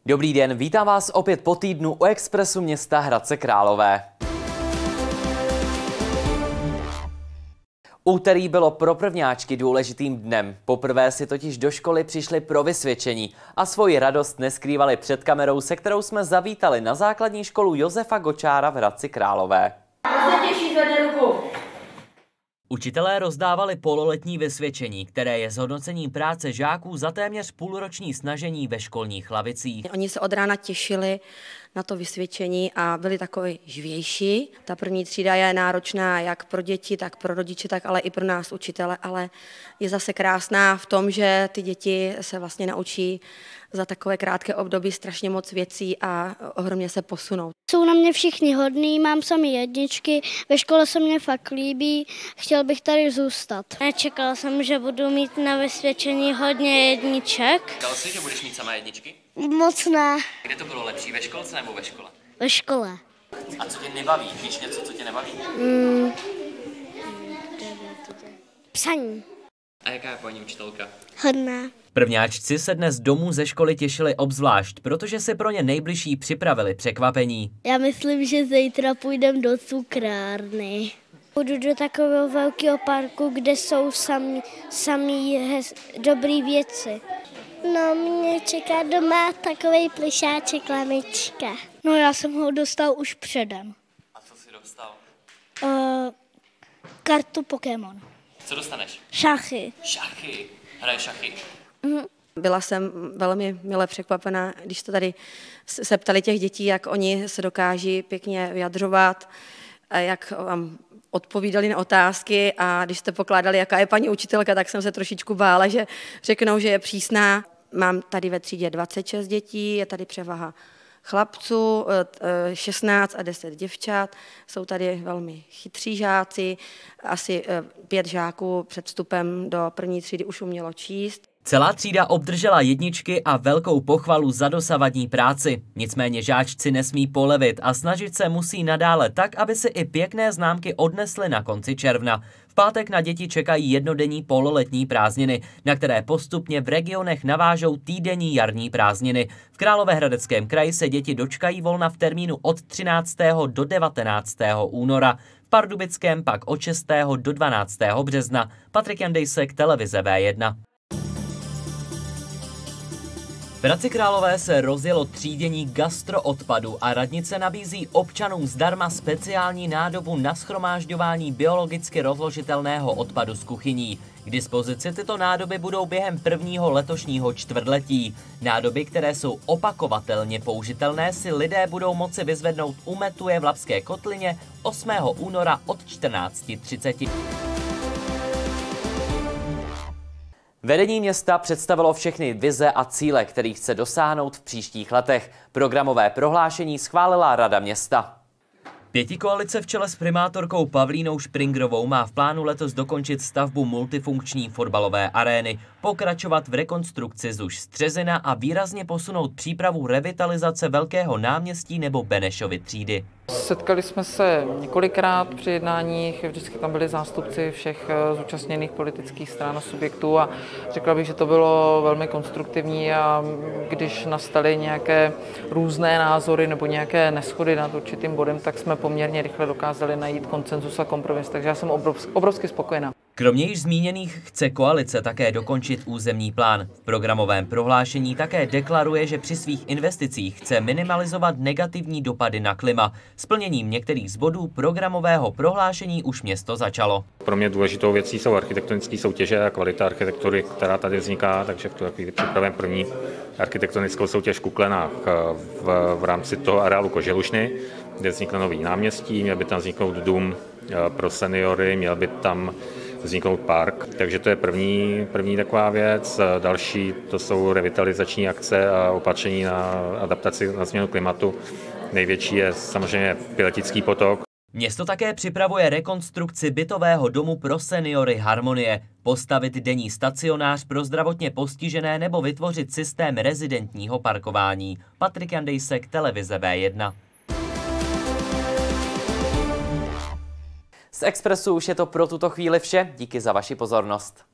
Dobrý den, vítám vás opět po týdnu u Expressu města Hradce Králové. Úterý bylo pro prvňáčky důležitým dnem. Poprvé si totiž do školy přišli pro vysvědčení a svoji radost neskrývali před kamerou, se kterou jsme zavítali na základní školu Josefa Gočára v Hradci Králové. Učitelé rozdávali pololetní vysvědčení, které je zhodnocením práce žáků za téměř půlroční snažení ve školních lavicích. Oni se od rána těšili na to vysvědčení a byli takový žvější. Ta první třída je náročná jak pro děti, tak pro rodiče, tak ale i pro nás učitele, ale je zase krásná v tom, že ty děti se vlastně naučí za takové krátké období strašně moc věcí a ohromně se posunou. Jsou na mě všichni hodní, mám sami jedničky, ve škole se mě fakt líbí, chtěl bych tady zůstat. Nečekala jsem, že budu mít na vysvědčení hodně jedniček. Čekal jsi, že budeš mít samé jedničky? Moc ne. Kde to bylo lepší, ve školce nebo ve škole? Ve škole. A co tě nebaví? Víš něco, co tě nebaví? Psaní. A jaká je paní učitelka? Hodná. Prvňáčci se dnes domů ze školy těšili obzvlášť, protože si pro ně nejbližší připravili překvapení. Já myslím, že zítra půjdem do cukrárny. Půjdu do takového velkého parku, kde jsou samý dobrý věci. No, mě čeká doma takovej plišáček Lamička. No, já jsem ho dostal už předem. A co jsi dostal? Kartu Pokémon. Co dostaneš? Šachy. Šachy. Hraješ šachy? Byla jsem velmi mile překvapená, když to tady se ptali těch dětí, jak oni se dokáží pěkně vyjadřovat, a jak vám odpovídali na otázky, a když jste pokládali, jaká je paní učitelka, tak jsem se trošičku bála, že řeknou, že je přísná. Mám tady ve třídě 26 dětí, je tady převaha chlapců, 16 a 10 děvčat. Jsou tady velmi chytří žáci, asi 5 žáků před vstupem do první třídy už umělo číst. Celá třída obdržela jedničky a velkou pochvalu za dosavadní práci. Nicméně žáčci nesmí polevit a snažit se musí nadále tak, aby si i pěkné známky odnesly na konci června. V pátek na děti čekají jednodenní pololetní prázdniny, na které postupně v regionech navážou týdenní jarní prázdniny. V Královéhradeckém kraji se děti dočkají volna v termínu od 13. do 19. února. V Pardubickém pak od 6. do 12. března. Patrik Jandejsek, televize V1. V Hradci Králové se rozjelo třídění gastroodpadu a radnice nabízí občanům zdarma speciální nádobu na shromážďování biologicky rozložitelného odpadu z kuchyní. K dispozici tyto nádoby budou během prvního letošního čtvrtletí. Nádoby, které jsou opakovatelně použitelné, si lidé budou moci vyzvednout u Metuje v Labské kotlině 8. února od 14:30. Vedení města představilo všechny vize a cíle, kterých chce dosáhnout v příštích letech. Programové prohlášení schválila Rada města. Pětikoalice v čele s primátorkou Pavlínou Špringrovou má v plánu letos dokončit stavbu multifunkční fotbalové arény, pokračovat v rekonstrukci ZUŠ Střezina a výrazně posunout přípravu revitalizace Velkého náměstí nebo Benešovy třídy. Setkali jsme se několikrát při jednáních, vždycky tam byli zástupci všech zúčastněných politických stran a subjektů a řekla bych, že to bylo velmi konstruktivní, a když nastaly nějaké různé názory nebo nějaké neshody nad určitým bodem, tak jsme poměrně rychle dokázali najít konsenzus a kompromis, takže já jsem obrovsky spokojená. Kromě již zmíněných chce koalice také dokončit územní plán. V programovém prohlášení také deklaruje, že při svých investicích chce minimalizovat negativní dopady na klima. Splněním některých z bodů programového prohlášení už město začalo. Pro mě důležitou věcí jsou architektonické soutěže a kvalita architektury, která tady vzniká, takže v tuhle chvíli připravujeme první architektonickou soutěž v Kuklenách v rámci toho areálu Koželušny, kde vznikne nový náměstí, měl by tam vzniknout dům pro seniory, měl by tam vzniknout park, takže to je první taková věc. Další to jsou revitalizační akce a opatření na adaptaci na změnu klimatu. Největší je samozřejmě Piletický potok. Město také připravuje rekonstrukci bytového domu pro seniory Harmonie, postavit denní stacionář pro zdravotně postižené nebo vytvořit systém rezidentního parkování. Patrik Jandejsek, televize V1. Z Expressu už je to pro tuto chvíli vše. Díky za vaši pozornost.